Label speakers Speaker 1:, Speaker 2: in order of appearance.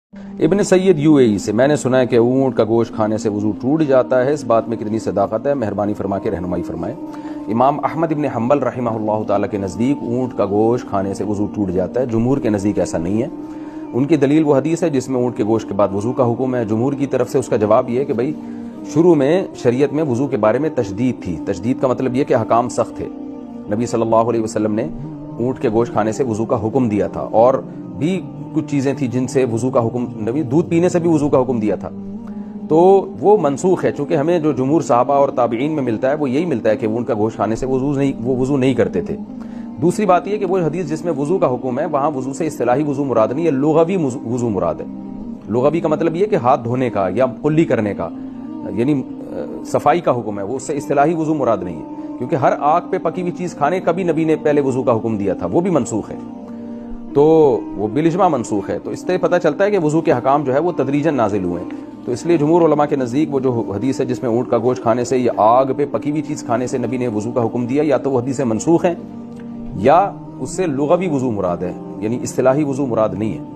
Speaker 1: ابن سید UAE سے، میں نے سنا ہے کہ اونٹ کا گوشت کھانے سے وضو ٹوٹ جاتا ہے، اس بات میں کتنی صداقت ہے؟ مہربانی فرما کے رہنمائی فرمائیں۔ امام احمد ابن حنبل رحمہ اللہ تعالیٰ کے نزدیک اونٹ کا گوشت کھانے سے وضو ٹوٹ جاتا ہے، جمہور کے نزدیک ایسا نہیں ہے۔ ان کی دلیل وہ حدیث ہے جس میں اونٹ کے گوشت کے بعد وضو کا حکم ہے۔ جمہور کی طرف سے اس کا جواب یہ ہے کہ بھائی شروع میں شریعت میں وضو کے بارے میں تشدید تھی۔ تشدید کا مطلب یہ کہ احکام سخت تھے، نبی صلی اللہ علیہ وسلم نے اونٹ کے گوشت کھانے سے وضو کا حکم دیا تھا، اور بھی کچھ چیزیں تھیں جن سے وضو کا حکم، نبی دودھ پینے سے بھی وضو کا حکم دیا تھا، تو وہ منسوخ ہے۔ چونکہ ہمیں جو جمہور صحابہ اور تابعین میں ملتا ہے وہ یہی ملتا ہے کہ اونٹ کا گوشت کھانے سے وہ وضو نہیں کرتے تھے۔ دوسری بات یہ کہ وہ حدیث جس میں وضو کا حکم ہے وہاں وضو سے اصطلاحی وضو مراد نہیں ہے، لغوی وضو مراد ہے۔ لغوی کا مطلب یہ کہ ہاتھ دھونے کا یا قلی کرنے کا، یعنی صفائی کا حکم ہے، وہ اس سے اصطلاحی وضو مراد نہیں ہے، کیونکہ ہر آگ پہ پکی ہوئی چیز کھانے کا بھی نبی نے پہلے وضو کا حکم دیا تھا، وہ بھی منسوخ ہے، تو وہ بالاجماع منسوخ ہے۔ تو اس سے پتہ چلتا ہے کہ وضو کے احکام جو ہے وہ تدریجاً نازل ہوئے ہیں۔ تو اس لیے جمہور علماء کے نزدیک وہ جو حدیث ہے جس میں اونٹ کا گوشت کھانے سے یا آگ پہ پکی ہوئی چیز کھانے سے نبی نے وضو کا حکم دیا، یا تو وہ حدیثیں منسوخ ہیں یا اس سے لغوی وضو مراد ہے، یعنی اصطلاحی وضو مراد نہیں ہے۔